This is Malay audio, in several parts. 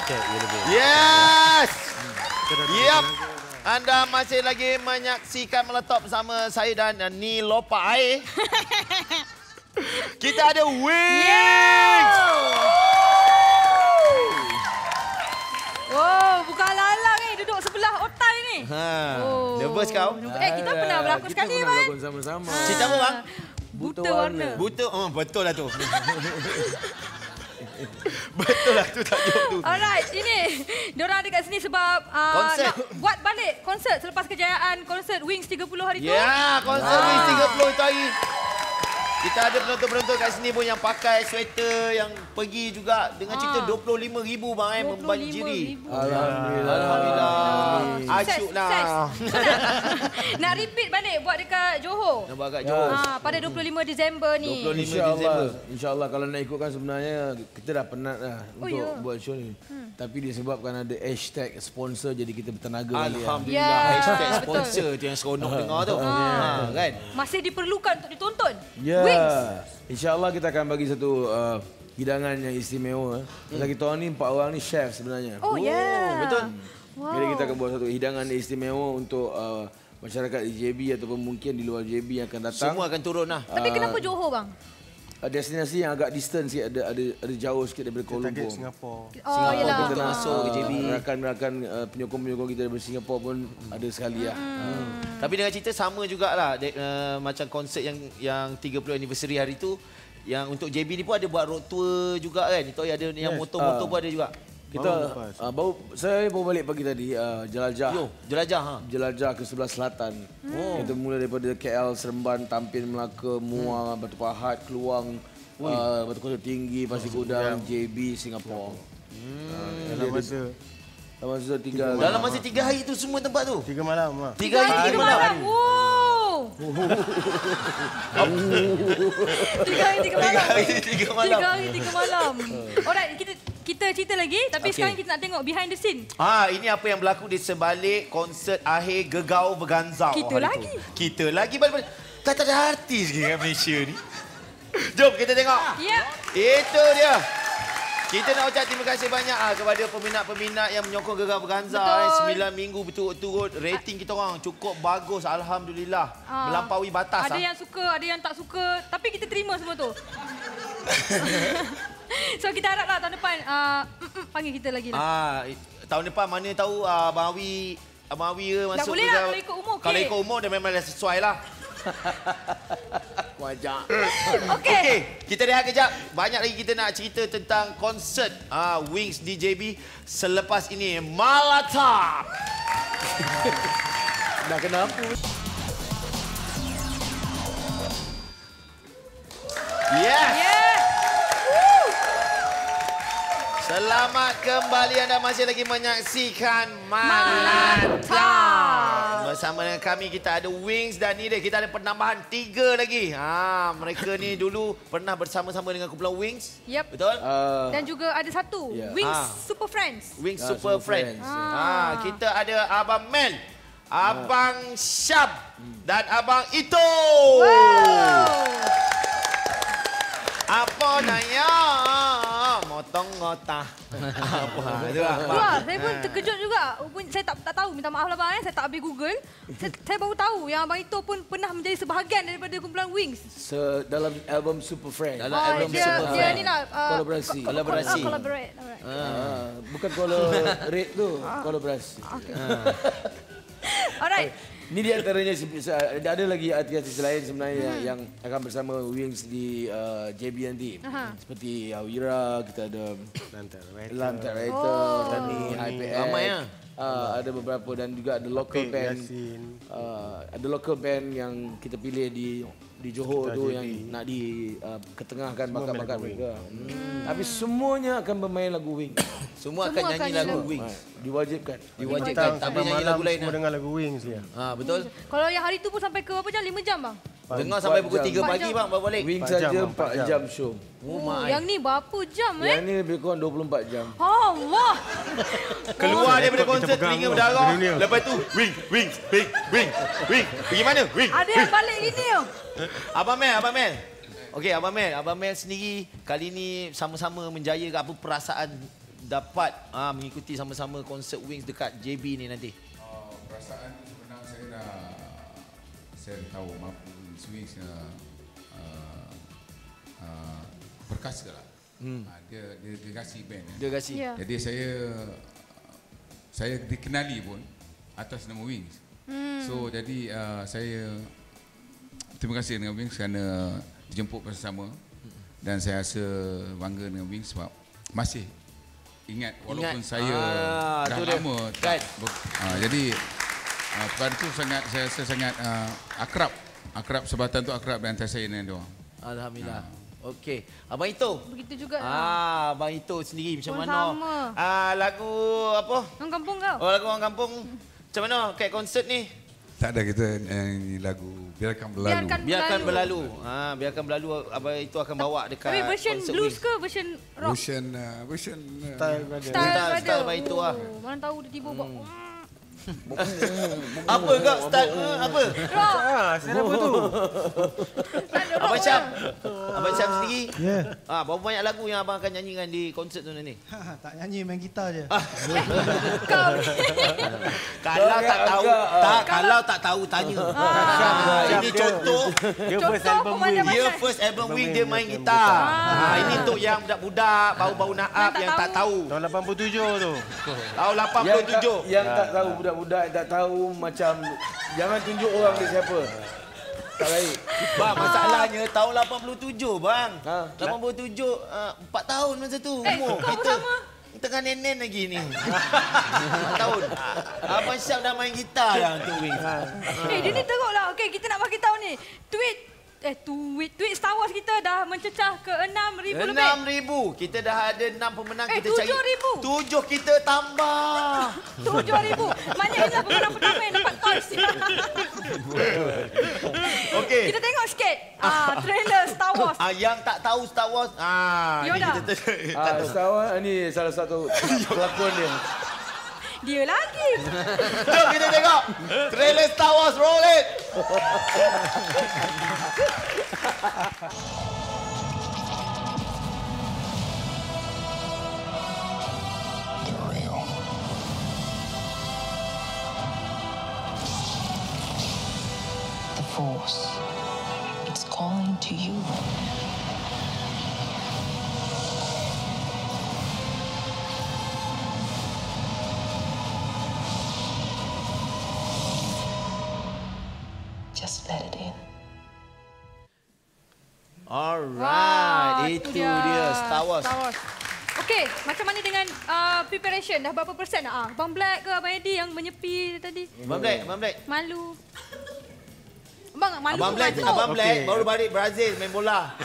Yes! Yep. Anda masih lagi menyaksikan Meletup bersama saya dan Nilopa Air. Kita ada Wings! Oh, bukan lalang ni. Duduk sebelah otai ni. Nervous kau? Kita pernah berlakon sekali, Kita Man. pernah berlakon sama-sama. Cerita apa, bang? Buta warna. Buta, betul lah tu. Betul lah tu tajuk tu. Alright, ini diorang ada kat sini sebab Konsert. nak buat balik konsert selepas kejayaan konsert Wings 30 hari tu. Ya, konsert Wings 30 itu hari. Kita ada penonton-penonton kat sini pun yang pakai sweater, yang pergi juga dengan cerita 25,000 bang membanjiri. 25,000. Alhamdulillah. Asyuk lah. Nak repeat balik buat dekat Johor. Nak buat kat Johor. Pada 25 Disember ni. 25 Disember. InsyaAllah kalau nak ikutkan sebenarnya kita dah penat lah untuk buat show ni. Tapi disebabkan ada hashtag sponsor jadi kita bertenaga. Alhamdulillah. Hashtag sponsor tu yang seronok dengar tu. Kan? Masih diperlukan untuk ditonton. Ya. InsyaAllah kita akan bagi satu hidangan yang istimewa. Sebab kita orang ni 4 orang ni chef sebenarnya. Oh ya. Betul. Jadi kita akan buat satu hidangan istimewa untuk masyarakat di JB ataupun mungkin di luar JB yang akan datang. Semua akan turun lah. Tapi kenapa Johor bang? Destinasi yang agak distance sikit, ada jauh sikit daripada Kuala Lumpur. Singapura. Oh yalah. Kita masuk ke JB. Rakan-rakan penyokong-penyokong kita daripada Singapura pun ada sekali lah. Tapi dengan cerita sama jugalah macam konsert yang 30 anniversary hari tu, yang untuk JB ni pun ada buat road tour juga kan. Itu ada yang motor-motor pun ada juga. Kita saya baru balik pagi tadi jelajah. Jelajah ke sebelah selatan. Kita mula daripada KL, Seremban, Tampin, Melaka, Muar, Batu Pahat, Keluang, Batu Kota Tinggi, Pasir Gudang, JB, Singapura. Dalam masa tinggal. Dalam masa 3 hari tu semua tempat tu. 3 malam. 3 hari 3 malam. Wow. 3 hari 3 malam. 3 malam. 3 hari 3 malam. Alright, kita cerita lagi tapi sekarang kita nak tengok behind the scene. Ini apa yang berlaku di sebalik konsert akhir Gegau Berganzau. Kita lagi. Tak ada artis ke kat Malaysia ni. Jom kita tengok. Ya. Itu dia. Kita nak ucap terima kasih banyak kepada peminat-peminat yang menyokong Gegau Berganzau. 9 minggu berturut-turut. Rating kita orang cukup bagus. Alhamdulillah. Melampaui batas. Ada yang suka, ada yang tak suka. Tapi kita terima semua tu. So kita haraplah tahun depan panggil kita lagi lah. Tahun depan mana tahu Abang Awi masuk. Tak boleh lah kalau ikut umur. Kalau ikut umur dah memang dah sesuai lah. Wajah. Okey, kita rehat kejap. Banyak lagi kita nak cerita tentang konsert Wings di JB selepas ini. Meletup. Dah kenapa? Yes. Selamat kembali, anda masih lagi menyaksikan Meletup. Bersama dengan kami kita ada Wings dan ni dia kita ada penambahan 3 lagi. Mereka ni dulu pernah bersama-sama dengan kumpulan Wings. Yep. Betul? Dan juga ada satu Wings Super Friends. Wings Super Friends. Kita ada Abang Mel, Abang Syab dan Abang Ito. Apa naya? Motong ngotah. Apa tu? Saya pun terkejut juga. Saya tak tahu, minta maaf lah bang. Saya tak habis Google. Saya baru tahu yang Abang Ito pun pernah menjadi sebahagian daripada kumpulan Wings. Dalam album Super Friends. Dalam album Super Dia Friends. ni lah Kolaborasi. Collaborate. Bukan collaborate tu, kolaborasi. Alright. Ini di antaranya, ada lagi artis-artis lain sebenarnya yang akan bersama Wings di JB nanti. Seperti Awira, kita ada Lantar Writer, Tani, IPS. Ramai ya. Ada beberapa dan juga ada local band. Ada local band yang kita pilih di Johor tu yang nak ketengahkan bakat-bakat mereka. Tapi semuanya akan bermain lagu Wings. Semua akan nyanyi lagu Wings. Diwajibkan. Tak boleh nyanyi lagu lain. Semua dengar lagu Wings dia. Betul. Kalau yang hari tu pun sampai ke berapa jam? 5 jam bang? Dengar sampai pukul 3 pagi bang baru balik. Wings saja 4 jam show. Yang ni berapa jam Yang ni lebih kurang 24 jam. Allah. Keluar daripada konsert pegang telinga tu, berdarah. dunia. Lepas tu Wings. Pergi mana? Wings. Ada yang balik gini oh. Abang Mel. Okey, Abang Mel sendiri kali ni sama-sama menjaya ke apa perasaan dapat mengikuti sama-sama konsert Wings dekat JB ni nanti? Perasaan sebenarnya saya tahu mampu Wings berkas ke lah. Dia kasih band. Dia kasih. Yeah. Jadi saya dikenali pun atas nama Wings. So jadi saya terima kasih dengan Wings kerana dijemput bersama dan saya rasa bangga dengan Wings sebab masih ingat walaupun saya dah lama tak jadi perkara itu saya rasa sangat akrab sebatan tu akrab dan antara saya dengan diorang. Alhamdulillah. Okey, Abang Ito. Begitu juga. Abang Ito sendiri macam Pun mana? sama. Lagu apa? Orang kampung kau. Oh, lagu orang kampung. Macam mana kat konsert ni? Tak ada, kita nyanyi lagu Biarkan Berlalu. Biarkan berlalu. Biarkan berlalu. Abang Ito akan bawa dekat Tapi version konsert blues Wings. ke version rock? Version Style Abang Ito lah. Mana tahu dia tiba buat. Apa kau style apa? Rock. Saya apa tu? Abang Syam. Abang Syam sendiri. Ya. Berapa banyak lagu yang abang akan nyanyikan di konsert tu nanti? Tak nyanyi, main gitar je. Kau ni. Kalau tak tahu tanya. Ini contoh. Dia first album Wings dia main gitar. Ini untuk yang budak-budak baru-baru nak up yang tak tahu. Tahun 87 tu. Tahun 87. Yang tak tahu, budak-budak tak tahu macam jangan tunjuk orang dia siapa. Tak baik. Bang, masalahnya tahun 87 bang. 87 4 tahun masa tu umur kau kita. sama. Tengah nenen lagi ni. 4 tahun. Abang Syam dah main gitar dah untuk Wings. Dia ni teruklah. Okey, kita nak bagi tahu ni. Tweet Star Wars kita dah mencecah ke 6,000 lebih. 6,000. Kita dah ada 6 pemenang. Kita 7,000. 7 kita tambah. 7,000. Maknanya inilah pemenang pertama yang dapat toys. Okey. Kita tengok sikit trailer Star Wars. Yang tak tahu Star Wars. Yoda. Star Wars ni salah satu pelakon dia. Dia lagi. Jom kita tengok trailer Star Wars, roll it. The Force, it's calling to you. Just let it in. Alright, itu dia Star Wars. Okey, macam mana dengan preparation? Dah berapa persen? Abang Black ke Abang Eddie yang menyepi tadi? Abang Black. Malu. Abang malu. Abang Black baru balik Brazil main bola.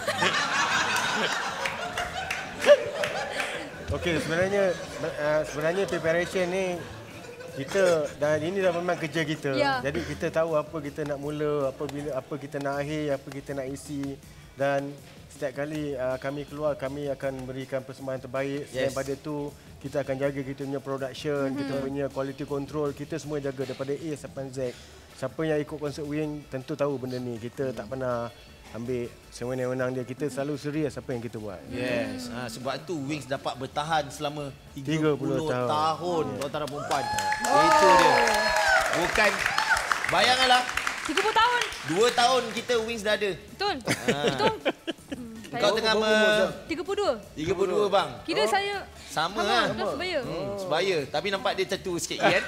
Okey, sebenarnya preparation ni ini dah memang kerja kita. Ya. Jadi kita tahu apa kita nak mula, apa kita nak akhir, apa kita nak isi, dan setiap kali kami keluar kami akan berikan persembahan terbaik. Selain pada tu kita akan jaga kita punya production, kita punya quality control, kita semua jaga daripada A sampai Z. Siapa yang ikut konsert Wing tentu tahu benda ni. Kita tak pernah ambil sewenang-wenang dia. Kita selalu serius apa yang kita buat. Yes. Sebab tu Wings dapat bertahan selama 30 tahun tuan-tuan dan puan. Itu dia. Bukan bayanganlah 30 tahun. 2 tahun kita Wings dah ada. Betul. Betul. Kau tengah 32. 32 bang. Kira saya sama lah. Betul sebaya. Sebaya. Tapi nampak dia catu sikit kan.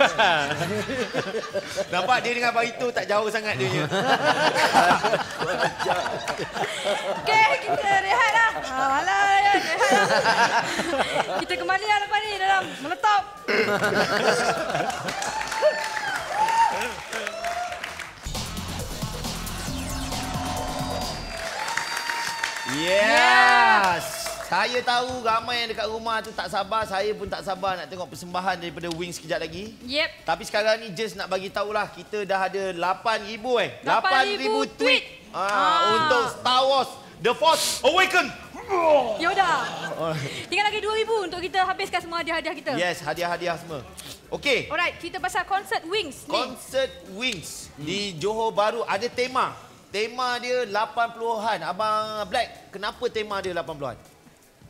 Nampak dia dengan Abang Itu tak jauh sangat dia punya. Okey, kita rehat lah. Alah, rehat lah. Kita kembali lah lepas ni dalam Meletop. Yes. Saya tahu ramai yang dekat rumah tu tak sabar. Saya pun tak sabar nak tengok persembahan daripada Wings sekejap lagi. Yep. Tapi sekarang ni just nak bagi tahulah kita dah ada 8,000 8,000 tweet. Untuk Star Wars The Force Awakens. Yoda. Tinggal lagi 2,000 untuk kita habiskan semua hadiah-hadiah kita. Yes, hadiah-hadiah semua. Okey. Alright, kita pasal konsert Wings ni. Konsert Wings di Johor Bahru ada tema. Tema dia 80-an. Abang Black, kenapa tema dia 80-an?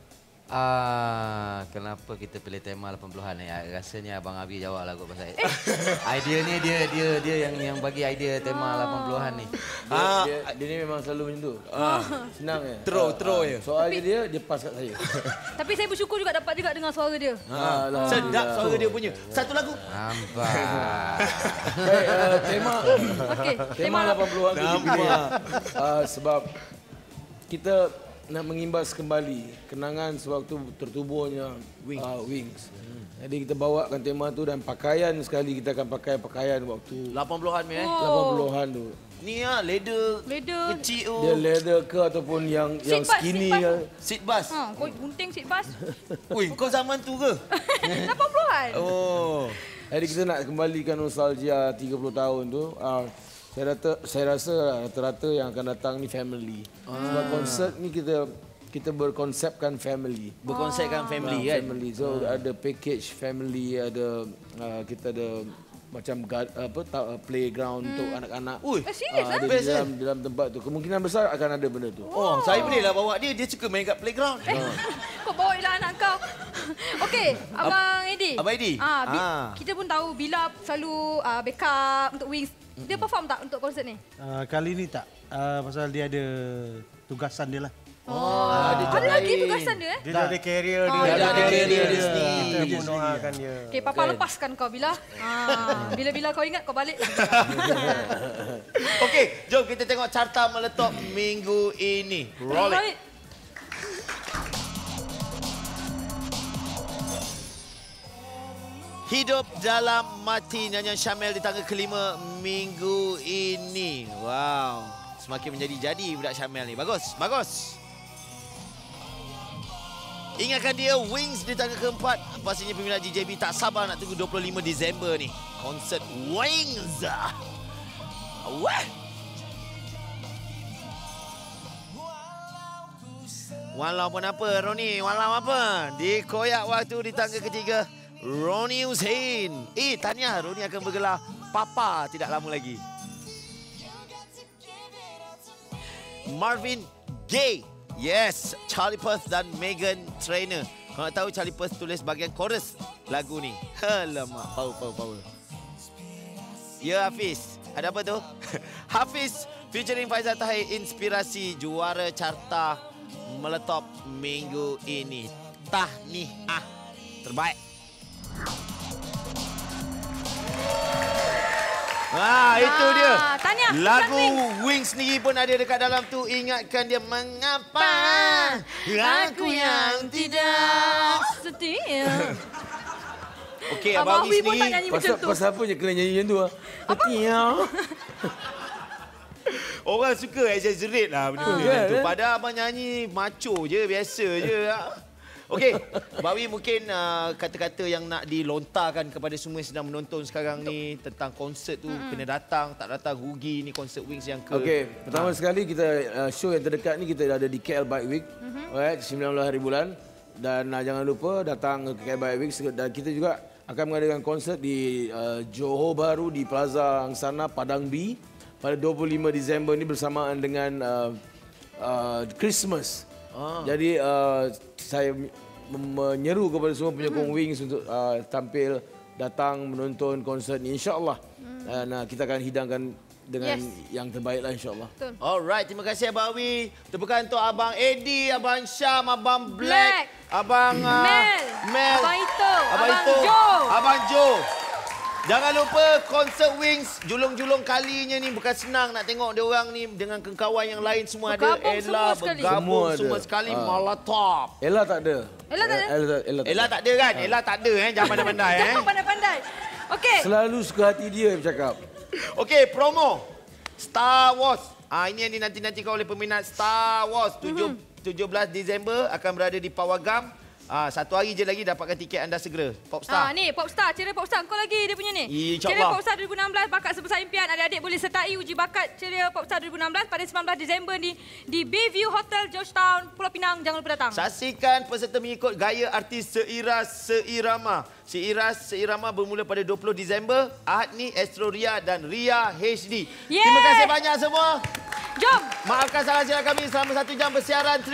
Kenapa kita pilih tema 80-an ni? Rasanya Abang Abi jawablah kot pasal idea ni dia yang bagi idea tema 80-an ni. Dia ni memang selalu macam tu. Senang je. Throw je. Soalnya dia pas kat saya. Tapi saya bersyukur juga dapat juga dengar suara dia. Sedap suara dia punya. Satu lagu. Nampak. Baik, tema 80-an kita pilih sebab kita nak mengimbas kembali kenangan sewaktu tertubuhnya Wings. Jadi kita bawakan tema tu dan pakaian sekali kita akan pakai pakaian waktu 80-an ni 80-an tu. Ni leather kecil tu. Dia leather ke ataupun yang skinny ke. Seat bus. Kau gunting seat bus. Ui, kau zaman tu ke? 80-an. Oh. Jadi kita nak kembalikan nostalgia 30 tahun tu. Saya rasa rata-rata yang akan datang ni family. Sebab konsert ni kita berkonsepkan family. Berkonsepkan family kan? Family. So ada package family, ada kita ada macam playground untuk anak-anak. Serius ada di dalam tempat tu. Kemungkinan besar akan ada benda tu. Saya bolehlah bawa dia. Dia suka main kat playground. Kau bawa lah anak kau. Okey, Abang Eddie. Abang Eddie. Kita pun tahu Bila selalu backup untuk Wings. Dia perform tak untuk konsert ni? Kali ni tak. Pasal dia ada tugasan dia lah. Ada lagi tugasan dia Dia ada carrier dia. Dia ada carrier dia sendiri. Kita pun doakan dia. Okey, Papa lepaskan kau Bila. Bila-bila kau ingat kau balik. Okey, jom kita tengok carta meletup minggu ini. Roll it. Hidup dalam mati nyanyian Syamel di tangga kelima minggu ini. Wow, semakin menjadi-jadi budak Syamel ni. Bagus, bagus. Ingatkan dia Wings di tangga keempat. Pastinya peminat GJB tak sabar nak tunggu 25 Disember ni. Konsert Wings. Wah. Walaupun apa, Roni? Walau apa? Dikoyak waktu di tangga ketiga. Ronnie Hussein. Tahniah, Ronnie akan bergelar Papa tidak lama lagi. Marvin Gaye. Yes, Charlie Puth dan Megan Trainor. Kau nak tahu Charlie Puth tulis bahagian chorus lagu ni. Alamak, power. Ya Hafiz, ada apa tu? Hafiz featuring Faizal Tahir, inspirasi juara carta meletop minggu ini. Tahniah, terbaik. Itu dia. Tanya, lagu Wings sendiri pun ada dekat dalam tu. Ingatkan dia mengapa aku yang tidak setia. Okey, Abang Wings pun tak sendiri. nyanyi macam tu. Pasal apa je kena nyanyi macam tu? Setia. Orang suka exaggerate lah benda macam tu. Padahal abang nyanyi macho je, biasa je. Okey, Bawi mungkin kata-kata yang nak dilontarkan kepada semua yang sedang menonton sekarang ni tentang konsert tu, kena datang, tak datang rugi ni konsert Wings yang ke. Okey, pertama sekali kita show yang terdekat ni kita ada di KL Bike Week. Alright, 19 hari bulan dan jangan lupa datang ke KL Bike Week dan kita juga akan mengadakan konsert di Johor Bahru di Plaza Angsana Padang B pada 25 Disember ni bersamaan dengan Christmas. Jadi saya menyeru kepada semua penyokong Wings untuk tampil, datang menonton konsert ni insya-Allah. Kita akan hidangkan dengan yang terbaik lah insya-Allah. Alright, terima kasih Abang Awi. Tepukan untuk Abang Eddie, Abang Syam, Abang Black, Abang Mel, Abang Ito, Abang Joe. Abang Joe. Jangan lupa konsert Wings julung-julung kalinya ni bukan senang nak tengok dia orang ni dengan kawan yang lain semua ada. Ella bergabung semua sekali meletop. Ella tak ada. Ella tak ada kan? Ella tak ada jangan pandai-pandai Jangan pandai-pandai. Okey. Selalu suka hati dia bercakap. Okey, promo Star Wars. Ini yang dinanti-nantikan oleh peminat Star Wars. 17 Disember akan berada di Pawagam. Satu hari je lagi dapatkan tiket anda segera. Popstar. Ni Popstar, ceria Popstar kau lagi dia punya ni. Ceria Popstar 2016 bakat sebesar impian. Adik-adik boleh sertai uji bakat ceria Popstar 2016 pada 19 Disember di Bayview Hotel Georgetown, Pulau Pinang. Jangan lupa datang. Saksikan peserta mengikut gaya artis seirama. Seirama bermula pada 20 Disember. Ahad ni Astro Ria dan Ria HD. Terima kasih banyak semua. Jom. Maafkan salah silap kami selama 1 jam bersiaran.